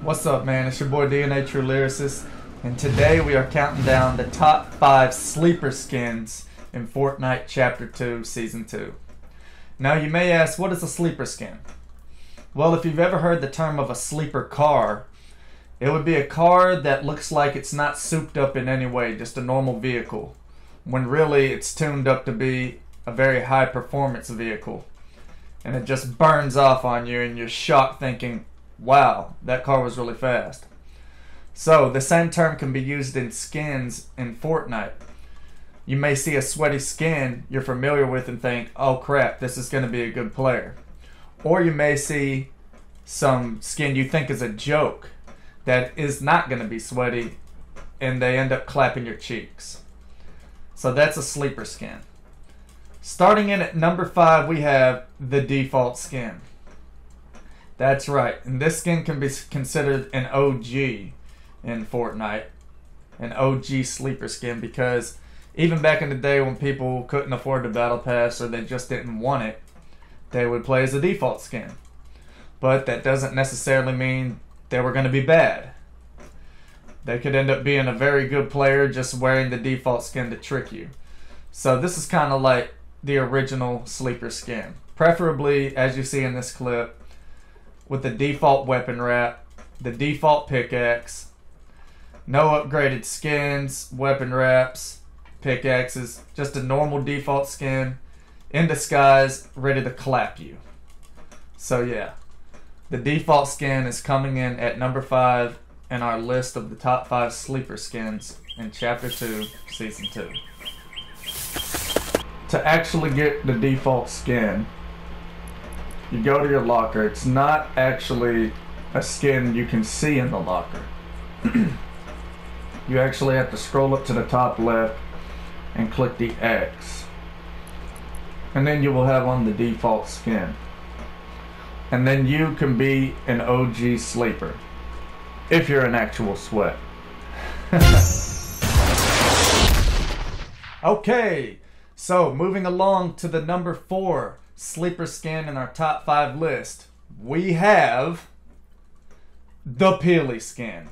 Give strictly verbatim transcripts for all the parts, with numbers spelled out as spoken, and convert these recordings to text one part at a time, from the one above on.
What's up, man? It's your boy D N A True Lyricist, and today we are counting down the top five sleeper skins in Fortnite Chapter two, Season two. Now you may ask, what is a sleeper skin? Well, if you've ever heard the term of a sleeper car, it would be a car that looks like it's not souped up in any way, just a normal vehicle, when really it's tuned up to be a very high performance vehicle. And it just burns off on you and you're shocked thinking, wow, that car was really fast. So the same term can be used in skins in Fortnite. You may see a sweaty skin you're familiar with and think, oh crap, this is going to be a good player. Or you may see some skin you think is a joke that is not going to be sweaty and they end up clapping your cheeks. So that's a sleeper skin. Starting in at number five, we have the default skin. That's right, and this skin can be considered an O G in Fortnite, an O G sleeper skin, because even back in the day when people couldn't afford the battle pass or they just didn't want it, they would play as a default skin. But that doesn't necessarily mean they were going to be bad. They could end up being a very good player just wearing the default skin to trick you. So this is kind of like the original sleeper skin, preferably, as you see in this clip, with the default weapon wrap, the default pickaxe, no upgraded skins, weapon wraps, pickaxes, just a normal default skin, in disguise, ready to clap you. So yeah, the default skin is coming in at number five in our list of the top five sleeper skins in Chapter two, Season two. To actually get the default skin, you go to your locker. It's not actually a skin you can see in the locker. You actually have to scroll up to the top left and click the X. And then you will have on the default skin. And then you can be an O G sleeper, if you're an actual sweat. Okay, so moving along to the number four sleeper skin in our top five list, we have the Peely skin.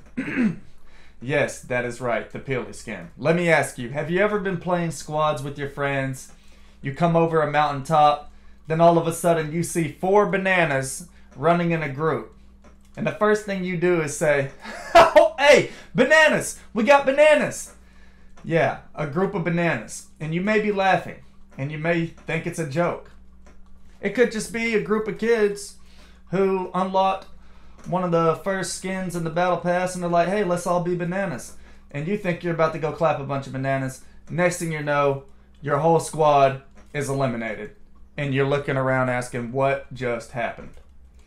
Yes, that is right, the Peely skin. Let me ask you, have you ever been playing squads with your friends? You come over a mountaintop, then all of a sudden you see four bananas running in a group. And the first thing you do is say, oh, hey, bananas, we got bananas. Yeah, a group of bananas. And you may be laughing, and you may think it's a joke. It could just be a group of kids who unlocked one of the first skins in the battle pass and they're like, hey, let's all be bananas. And you think you're about to go clap a bunch of bananas. Next thing you know, your whole squad is eliminated. And you're looking around asking, what just happened?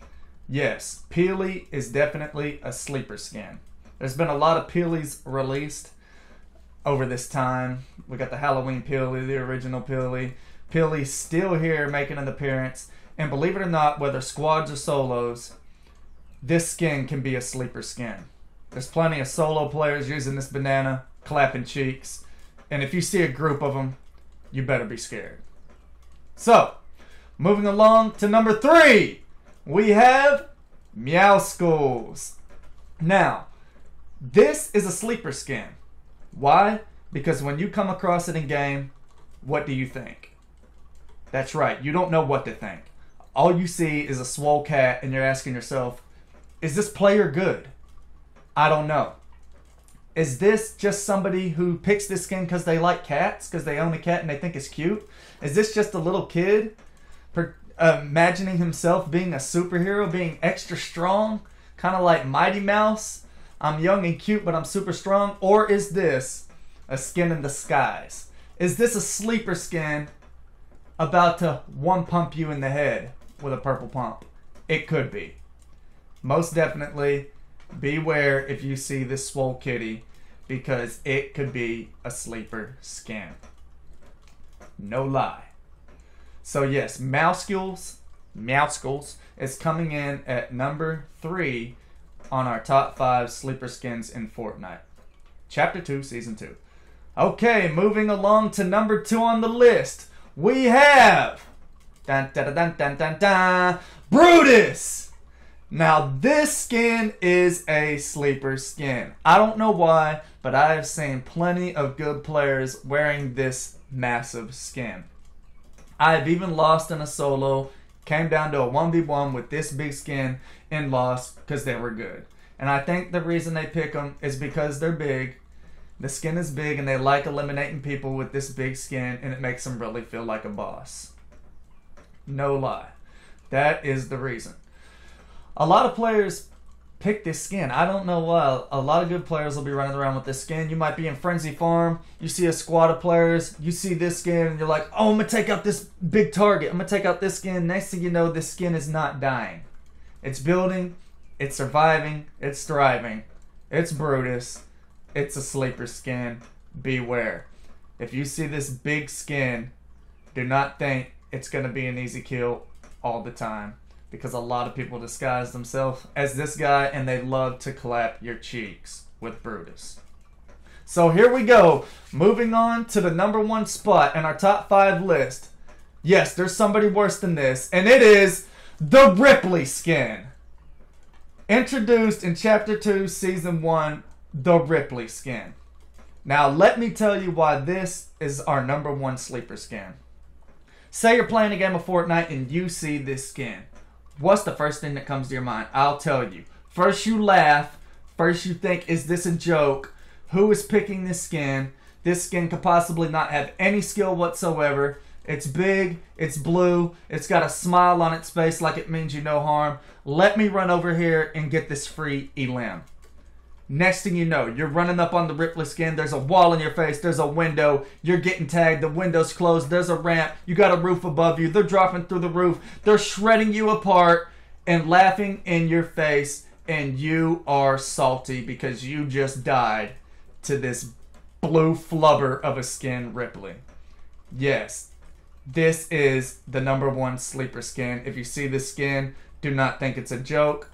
Yes, Peely is definitely a sleeper skin. There's been a lot of Peelys released over this time. We got the Halloween Peely, the original Peely. Peely's still here making an appearance, and believe it or not, whether squads or solos, this skin can be a sleeper skin. There's plenty of solo players using this banana, clapping cheeks, and if you see a group of them, you better be scared. So, moving along to number three, we have Meowscles. Now, this is a sleeper skin. Why? Because when you come across it in game, what do you think? That's right, you don't know what to think. All you see is a swole cat and you're asking yourself, is this player good? I don't know. Is this just somebody who picks this skin because they like cats, because they own a cat and they think it's cute? Is this just a little kid per, uh, imagining himself being a superhero, being extra strong, kind of like Mighty Mouse? I'm young and cute, but I'm super strong. Or is this a skin in disguise? Is this a sleeper skin about to one pump you in the head with a purple pump? It could be. Most definitely, beware if you see this swole kitty, because it could be a sleeper skin. No lie. So yes, Meowscles, Meowscles is coming in at number three on our top five sleeper skins in Fortnite. Chapter two, Season two. Okay, moving along to number two on the list, we have dun, dun, dun, dun, dun, dun, Brutus. Now this skin is a sleeper skin. I don't know why, but I have seen plenty of good players wearing this massive skin. I have even lost in a solo, came down to a one v one with this big skin and lost because they were good. And I think the reason they pick them is because they're big. The skin is big and they like eliminating people with this big skin, and it makes them really feel like a boss. No lie. That is the reason. A lot of players pick this skin. I don't know why. A lot of good players will be running around with this skin. You might be in Frenzy Farm. You see a squad of players. You see this skin and you're like, oh, I'm going to take out this big target. I'm going to take out this skin. Next thing you know, this skin is not dying. It's building. It's surviving. It's thriving. It's Brutus. It's a sleeper skin. Beware. If you see this big skin, do not think it's going to be an easy kill all the time. Because a lot of people disguise themselves as this guy and they love to clap your cheeks with Brutus. So here we go. Moving on to the number one spot in our top five list. Yes, there's somebody worse than this. And it is the Ripley skin. Introduced in Chapter two, Season one, the Ripley skin. Now let me tell you why this is our number one sleeper skin. Say you're playing a game of Fortnite and you see this skin. What's the first thing that comes to your mind? I'll tell you. First you laugh. First you think, is this a joke? Who is picking this skin? This skin could possibly not have any skill whatsoever. It's big. It's blue. It's got a smile on its face like it means you no harm. Let me run over here and get this free elim. Next thing you know, you're running up on the Ripley skin. There's a wall in your face. There's a window. You're getting tagged. The window's closed. There's a ramp. You got a roof above you. They're dropping through the roof. They're shredding you apart and laughing in your face. And you are salty because you just died to this blue flubber of a skin Ripley. Yes, this is the number one sleeper skin. If you see this skin, do not think it's a joke.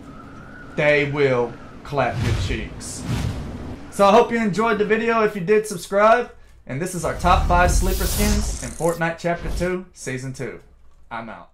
They will clap your cheeks. So I hope you enjoyed the video. If you did, subscribe. And this is our top five sleeper skins in Fortnite Chapter two, Season two. I'm out.